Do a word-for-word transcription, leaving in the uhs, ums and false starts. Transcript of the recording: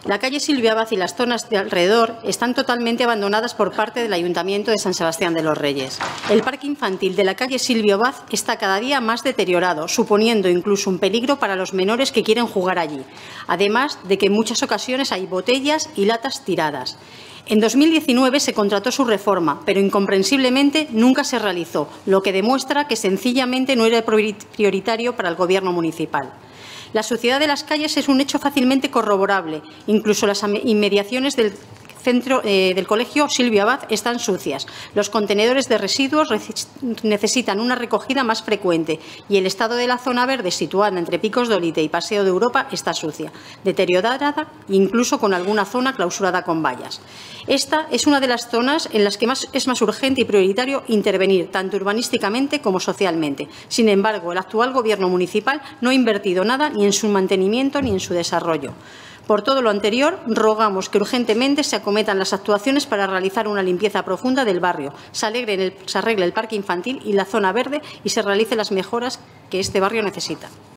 La calle Silvia Abad y las zonas de alrededor están totalmente abandonadas por parte del Ayuntamiento de San Sebastián de los Reyes. El parque infantil de la calle Silvia Abad está cada día más deteriorado, suponiendo incluso un peligro para los menores que quieren jugar allí, además de que en muchas ocasiones hay botellas y latas tiradas. En dos mil diecinueve se contrató su reforma, pero incomprensiblemente nunca se realizó, lo que demuestra que sencillamente no era prioritario para el Gobierno municipal. La suciedad de las calles es un hecho fácilmente corroborable. Incluso las inmediaciones del centro eh, del colegio Silvia Abad están sucias. Los contenedores de residuos necesitan una recogida más frecuente y el estado de la zona verde situada entre Picos de Olite y Paseo de Europa está sucia, deteriorada e incluso con alguna zona clausurada con vallas. Esta es una de las zonas en las que más, es más urgente y prioritario intervenir, tanto urbanísticamente como socialmente. Sin embargo, el actual Gobierno municipal no ha invertido nada ni en su mantenimiento ni en su desarrollo. Por todo lo anterior, rogamos que urgentemente se acometan las actuaciones para realizar una limpieza profunda del barrio, se arregle el, se arregle el parque infantil y la zona verde y se realicen las mejoras que este barrio necesita.